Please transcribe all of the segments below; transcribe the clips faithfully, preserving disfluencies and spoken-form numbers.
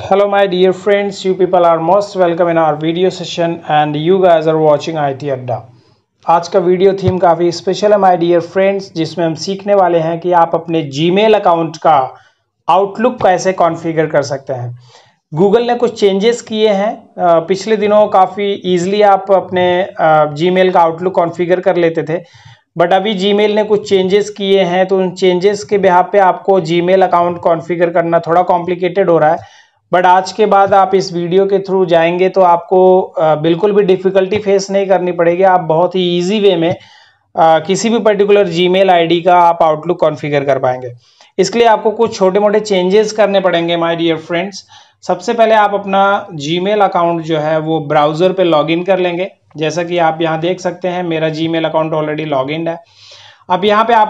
Hello my dear friends, you people are most welcome in our video session and you guys are watching ITAdda। आज का video theme काफ़ी special है my dear friends, जिसमें हम सीखने वाले हैं कि आप अपने जीमेल अकाउंट का आउटलुक कैसे कॉन्फ़िगर कर सकते हैं। गूगल ने कुछ चेंजेस किए हैं। पिछले दिनों काफ़ी ईजिली आप अपने जीमेल का आउटलुक कॉन्फ़िगर कर लेते थे, बट अभी जीमेल ने कुछ चेंजेस किए हैं, तो उन चेंजेस के बिहाफ पे आपको जीमेल अकाउंट कॉन्फ़िगर करना थोड़ा कॉम्प्लिकेटेड हो रहा है। बट आज के बाद आप इस वीडियो के थ्रू जाएंगे तो आपको बिल्कुल भी डिफ़िकल्टी फेस नहीं करनी पड़ेगी। आप बहुत ही इजी वे में आ, किसी भी पर्टिकुलर जीमेल आईडी का आप आउटलुक कॉन्फ़िगर कर पाएंगे। इसके लिए आपको कुछ छोटे मोटे चेंजेस करने पड़ेंगे माय डियर फ्रेंड्स। सबसे पहले आप अपना जीमेल अकाउंट जो है वो ब्राउज़र पे लॉगिन कर लेंगे। जैसा कि आप यहाँ देख सकते हैं, मेरा जीमेल अकाउंट ऑलरेडी लॉगिन है। अब यहाँ पे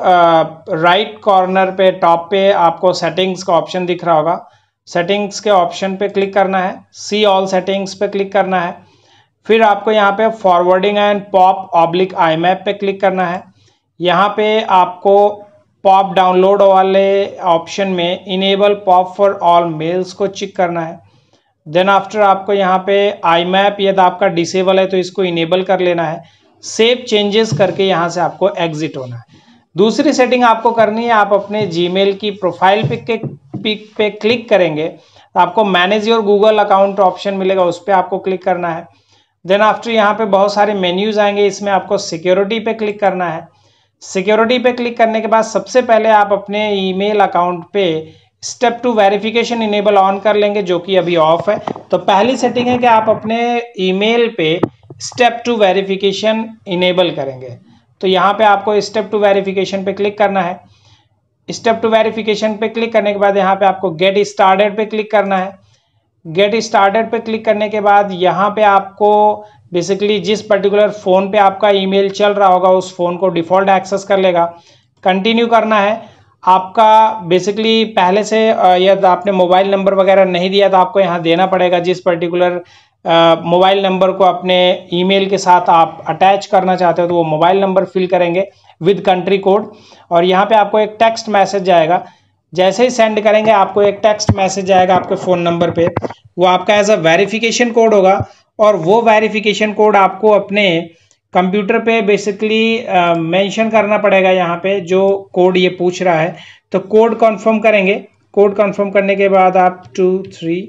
आपको राइट कॉर्नर पे टॉप पे आपको सेटिंग्स का ऑप्शन दिख रहा होगा। सेटिंग्स के ऑप्शन पे क्लिक करना है, सी ऑल सेटिंग्स पे क्लिक करना है। फिर आपको यहाँ पे forwarding and POP oblique IMAP पे क्लिक करना है। यहाँ पे आपको पॉप डाउनलोड वाले ऑप्शन में enable POP for all mails को चेक करना है। देन आफ्टर आपको यहाँ पे आई मैप यदि आपका डिसेबल है तो इसको इनेबल कर लेना है। सेव चेंजेस करके यहाँ से आपको एग्जिट होना है। दूसरी सेटिंग आपको करनी है, आप अपने जीमेल की प्रोफाइल पिक के पिक पे क्लिक करेंगे तो आपको manage your Google account option मिलेगा, उस पर आपको क्लिक करना है। देन आफ्टर यहाँ पे बहुत सारे मेन्यूज आएंगे, इसमें आपको सिक्योरिटी पे क्लिक करना है। सिक्योरिटी पे क्लिक करने के बाद सबसे पहले आप अपने ईमेल अकाउंट पे step two verification enable on कर लेंगे, जो कि अभी ऑफ है। तो पहली सेटिंग है कि आप अपने ईमेल पे स्टेप टू वेरिफिकेशन इनेबल करेंगे। तो यहाँ पे आपको स्टेप टू वेरिफिकेशन पे क्लिक करना है। स्टेप टू वेरिफिकेशन पे क्लिक करने के बाद यहाँ पे आपको गेट स्टार्टेड पे क्लिक करना है। गेट स्टार्टेड पे क्लिक करने के बाद यहाँ पे आपको बेसिकली जिस पर्टिकुलर फ़ोन पे आपका ईमेल चल रहा होगा उस फ़ोन को डिफ़ॉल्ट एक्सेस कर लेगा। कंटिन्यू करना है। आपका बेसिकली पहले से यदि आपने मोबाइल नंबर वगैरह नहीं दिया तो आपको यहाँ देना पड़ेगा। जिस पर्टिकुलर मोबाइल नंबर को अपने ईमेल के साथ आप अटैच करना चाहते हो तो वो मोबाइल नंबर फिल करेंगे विद कंट्री कोड, और यहाँ पे आपको एक टेक्स्ट मैसेज आएगा। जैसे ही सेंड करेंगे आपको एक टेक्स्ट मैसेज आएगा आपके फ़ोन नंबर पे, वो आपका एज अ वेरिफिकेशन कोड होगा, और वो वेरिफिकेशन कोड आपको अपने कंप्यूटर पे बेसिकली मेंशन करना पड़ेगा। यहाँ पे जो कोड ये पूछ रहा है तो कोड कंफर्म करेंगे। कोड कंफर्म करने के बाद आप टू थ्री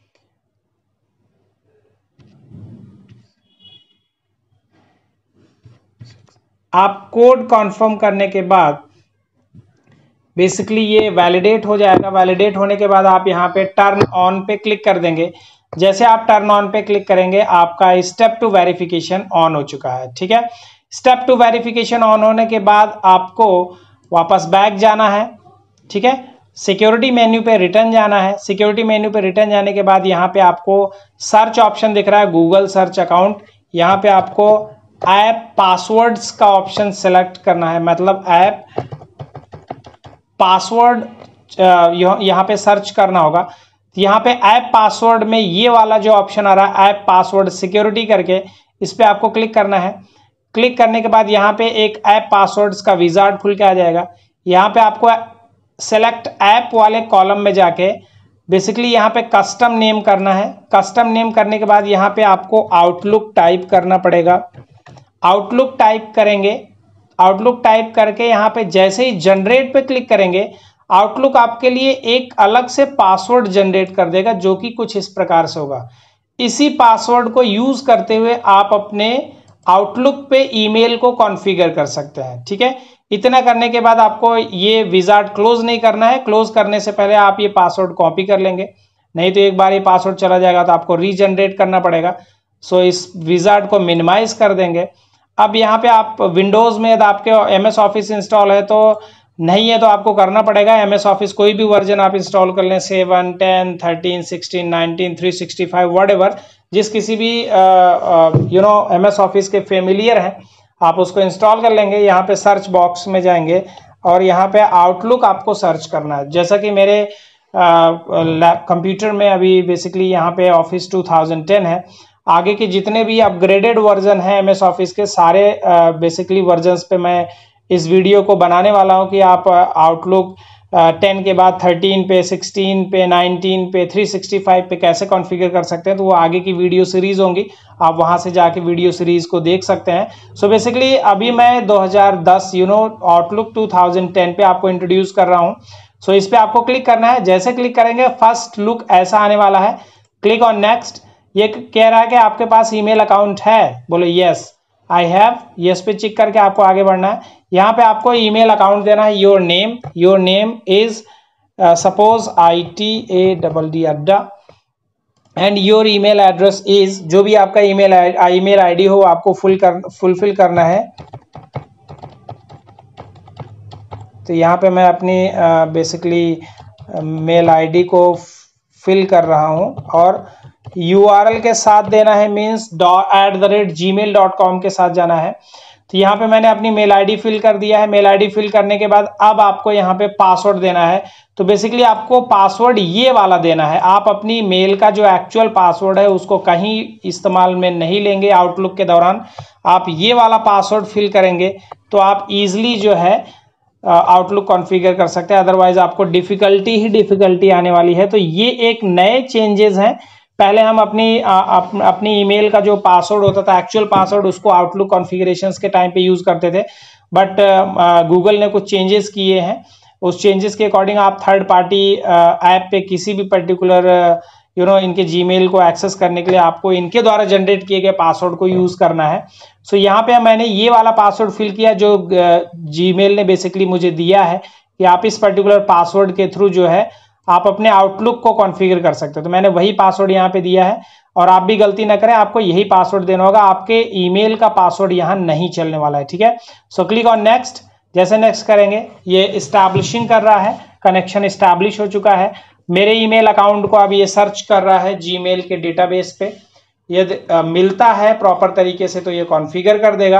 आप कोड कंफर्म करने के बाद बेसिकली ये वैलिडेट हो जाएगा। वैलिडेट होने के बाद आप यहाँ पे टर्न ऑन पे क्लिक कर देंगे। जैसे आप टर्न ऑन पे क्लिक करेंगे आपका स्टेप टू वेरिफिकेशन ऑन हो चुका है। ठीक है, स्टेप टू वेरिफिकेशन ऑन होने के बाद आपको वापस बैक जाना है। ठीक है, सिक्योरिटी मेन्यू पे रिटर्न जाना है। सिक्योरिटी मेन्यू पे रिटर्न जाने के बाद यहाँ पे आपको सर्च ऑप्शन दिख रहा है, गूगल सर्च अकाउंट। यहाँ पे आपको ऐप पासवर्ड्स का ऑप्शन सेलेक्ट करना है, मतलब ऐप पासवर्ड यहाँ पे सर्च करना होगा। यहाँ पे ऐप पासवर्ड में ये वाला जो ऑप्शन आ रहा है ऐप पासवर्ड सिक्योरिटी करके, इस पे आपको क्लिक करना है। क्लिक करने के बाद यहाँ पे एक ऐप पासवर्ड्स का विजार्ड खुल के आ जाएगा। यहाँ पे आपको सेलेक्ट ऐप वाले कॉलम में जाके बेसिकली यहाँ पे कस्टम नेम करना है। कस्टम नेम करने के बाद यहाँ पे आपको आउटलुक टाइप करना पड़ेगा। आउटलुक टाइप करेंगे। आउटलुक टाइप करके यहाँ पे जैसे ही जनरेट पे क्लिक करेंगे आउटलुक आपके लिए एक अलग से पासवर्ड जनरेट कर देगा, जो कि कुछ इस प्रकार से होगा। इसी पासवर्ड को यूज करते हुए आप अपने आउटलुक पे ईमेल को कॉन्फ़िगर कर सकते हैं। ठीक है, इतना करने के बाद आपको ये विजार्ड क्लोज नहीं करना है। क्लोज करने से पहले आप ये पासवर्ड कॉपी कर लेंगे, नहीं तो एक बार ये पासवर्ड चला जाएगा तो आपको रीजनरेट करना पड़ेगा। सो इस विजार्ड को मिनिमाइज कर देंगे। अब यहाँ पे आप विंडोज़ में यदि आपके एम एस ऑफिस इंस्टॉल है तो नहीं है तो आपको करना पड़ेगा। एम एस ऑफिस कोई भी वर्जन आप इंस्टॉल कर लें, seven ten thirteen sixteen nineteen three sixty five whatever, जिस किसी भी यू नो एम एस ऑफिस के फेमिलियर हैं आप उसको इंस्टॉल कर लेंगे। यहाँ पे सर्च बॉक्स में जाएंगे और यहाँ पे आउटलुक आपको सर्च करना है। जैसा कि मेरे कंप्यूटर में अभी बेसिकली यहाँ पे ऑफिस टू थाउजेंड टेन है। आगे के जितने भी अपग्रेडेड वर्जन हैं एम एस ऑफिस के सारे बेसिकली वर्जन्स पे मैं इस वीडियो को बनाने वाला हूं कि आप आउटलुक टेन के बाद थर्टीन पे, सिक्सटीन पे, नाइनटीन पे, थ्री सिक्सटी फाइव पे कैसे कॉन्फ़िगर कर सकते हैं, तो वो आगे की वीडियो सीरीज होंगी, आप वहां से जाके वीडियो सीरीज को देख सकते हैं। सो बेसिकली अभी मैं दो हज़ार दस you know Outlook two thousand ten पे आपको इंट्रोड्यूस कर रहा हूं। सो इस पे आपको क्लिक करना है। जैसे क्लिक करेंगे फर्स्ट लुक ऐसा आने वाला है। Click on next. ये कह रहा है कि आपके पास ईमेल अकाउंट है, बोलो यस आई हैव। यस पे चिक करके आपको आगे बढ़ना है। यहाँ पे आपको ईमेल अकाउंट देना है। Your name, your name is suppose I T A double D Adda and your email address is, जो भी आपका ईमेल ईमेल आईडी हो आपको फुल कर फुलफिल करना है। तो यहाँ पे मैं अपनी बेसिकली मेल आईडी को फिल कर रहा हूँ और यूआरएल के साथ देना है, means at the rate Gmail dot com के साथ जाना है। तो यहाँ पे मैंने अपनी मेल आईडी फिल कर दिया है। मेल आईडी फिल करने के बाद अब आपको यहाँ पे पासवर्ड देना है। तो बेसिकली आपको पासवर्ड ये वाला देना है। आप अपनी मेल का जो एक्चुअल पासवर्ड है उसको कहीं इस्तेमाल में नहीं लेंगे आउटलुक के दौरान। आप ये वाला पासवर्ड फिल करेंगे तो आप इजीली जो है आउटलुक कॉन्फ़िगर कर सकते हैं, अदरवाइज आपको डिफिकल्टी ही डिफिकल्टी आने वाली है। तो ये एक नए चेंजेस हैं। पहले हम अपनी आ, अप, अपनी ईमेल का जो पासवर्ड होता था, एक्चुअल पासवर्ड, उसको आउटलुक कॉन्फ़िगरेशंस के टाइम पे यूज करते थे, बट गूगल ने कुछ चेंजेस किए हैं। उस चेंजेस के अकॉर्डिंग आप थर्ड पार्टी ऐप पे किसी भी पर्टिकुलर यू नो इनके जीमेल को एक्सेस करने के लिए आपको इनके द्वारा जनरेट किए गए पासवर्ड को यूज करना है। सो so, यहाँ पे मैंने ये वाला पासवर्ड फिल किया जो जीमेल ने बेसिकली मुझे दिया है कि आप इस पर्टिकुलर पासवर्ड के थ्रू जो है आप अपने आउटलुक को कॉन्फ़िगर कर सकते हो। तो मैंने वही पासवर्ड यहाँ पे दिया है और आप भी गलती ना करें, आपको यही पासवर्ड देना होगा। आपके ईमेल का पासवर्ड यहाँ नहीं चलने वाला है, ठीक है। So click on next. जैसे नेक्स्ट करेंगे ये इस्टेब्लिशिंग कर रहा है, कनेक्शन इस्टेब्लिश हो चुका है। मेरे ईमेल अकाउंट को अब ये सर्च कर रहा है जीमेल के डेटाबेस पे। यदि मिलता है प्रॉपर तरीके से तो ये कॉन्फ़िगर कर देगा।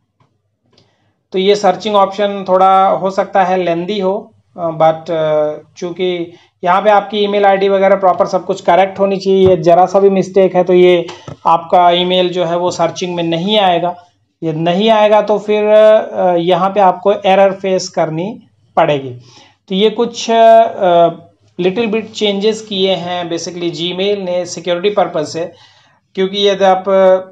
तो ये सर्चिंग ऑप्शन थोड़ा हो सकता है लेंदी हो, बट चूंकि यहाँ पे आपकी ईमेल आईडी वगैरह प्रॉपर सब कुछ करेक्ट होनी चाहिए। ये जरा सा भी मिस्टेक है तो ये आपका ईमेल जो है वो सर्चिंग में नहीं आएगा। ये नहीं आएगा तो फिर यहाँ पे आपको एरर फेस करनी पड़ेगी। तो ये कुछ लिटिल बिट चेंजेस किए हैं बेसिकली जीमेल ने सिक्योरिटी पर्पज से, क्योंकि यदि आप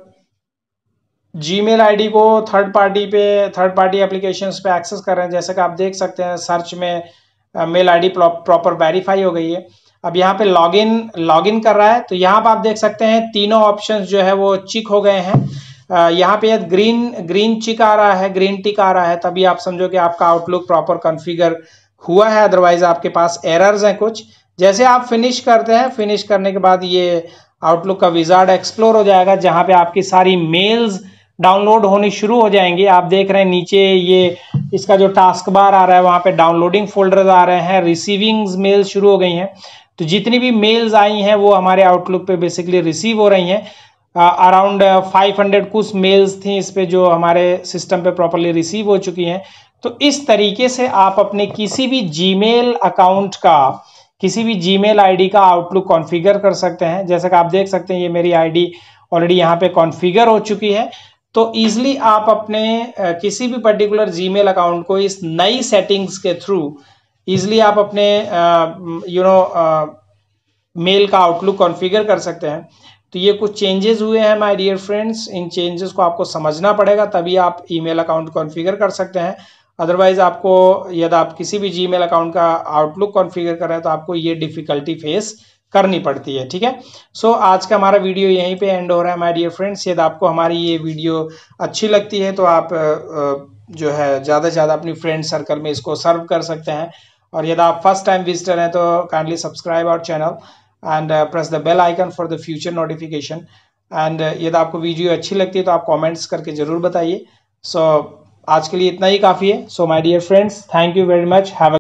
जीमेल आईडी को थर्ड पार्टी पे थर्ड पार्टी एप्लीकेशंस पे एक्सेस कर रहे हैं, जैसे कि आप देख सकते हैं सर्च में मेल आईडी प्रॉपर वेरीफाई हो गई है। अब यहाँ पे लॉगिन लॉगिन कर रहा है तो यहाँ पे आप देख सकते हैं तीनों ऑप्शंस जो है वो चिक हो गए हैं। यहाँ पे ग्रीन ग्रीन चिक आ रहा है, ग्रीन टिक आ रहा है, तभी आप समझो कि आपका आउटलुक प्रॉपर कॉन्फ़िगर हुआ है, अदरवाइज आपके पास एरर्स हैं कुछ। जैसे आप फिनिश करते हैं, फिनिश करने के बाद ये आउटलुक का विजार्ड एक्सप्लोर हो जाएगा जहाँ पे आपकी सारी मेल्स डाउनलोड होनी शुरू हो जाएंगी। आप देख रहे हैं नीचे ये इसका जो टास्क बार आ रहा है वहाँ पे डाउनलोडिंग फोल्डर्स आ रहे हैं, रिसीविंग मेल शुरू हो गई हैं। तो जितनी भी मेल्स आई हैं वो हमारे आउटलुक पे बेसिकली रिसीव हो रही हैं। अराउंड फाइव हंड्रेड कुछ मेल्स थी इस पे जो हमारे सिस्टम पे प्रॉपरली रिसीव हो चुकी हैं। तो इस तरीके से आप अपने किसी भी जीमेल अकाउंट का, किसी भी जीमेल आईडी का आउटलुक कॉन्फ़िगर कर सकते हैं। जैसे कि आप देख सकते हैं ये मेरी आईडी ऑलरेडी यहाँ पे कॉन्फ़िगर हो चुकी है। तो इजीली आप अपने किसी भी पर्टिकुलर जीमेल अकाउंट को इस नई सेटिंग्स के थ्रू इजीली आप अपने यू नो मेल का आउटलुक कॉन्फ़िगर कर सकते हैं। तो ये कुछ चेंजेस हुए हैं माय डियर फ्रेंड्स। इन चेंजेस को आपको समझना पड़ेगा तभी आप ईमेल अकाउंट कॉन्फ़िगर कर सकते हैं। अदरवाइज आपको यदि आप किसी भी जीमेल अकाउंट का आउटलुक कॉन्फ़िगर कर रहे हैं तो आपको ये डिफिकल्टी फेस करनी पड़ती है, ठीक है। सो so, आज का हमारा वीडियो यहीं पे एंड हो रहा है माय डियर फ्रेंड्स। यदि आपको हमारी ये वीडियो अच्छी लगती है तो आप जो है ज़्यादा से ज़्यादा अपनी फ्रेंड सर्कल में इसको सर्व कर सकते हैं। और यदि आप फर्स्ट टाइम विजिटर हैं तो kindly subscribe our channel and press the bell icon for the future notification. And यदि आपको वीडियो अच्छी लगती है तो आप कॉमेंट्स करके ज़रूर बताइए। सो so, आज के लिए इतना ही काफ़ी है। So my dear friends, thank you very much. Have